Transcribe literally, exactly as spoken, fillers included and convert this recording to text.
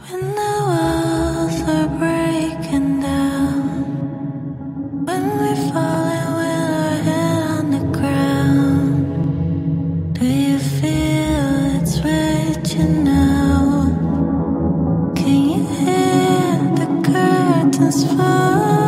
When the walls are breaking down, when we falling with our head on the ground, do you feel it's reaching out? Can you hear the curtains fall?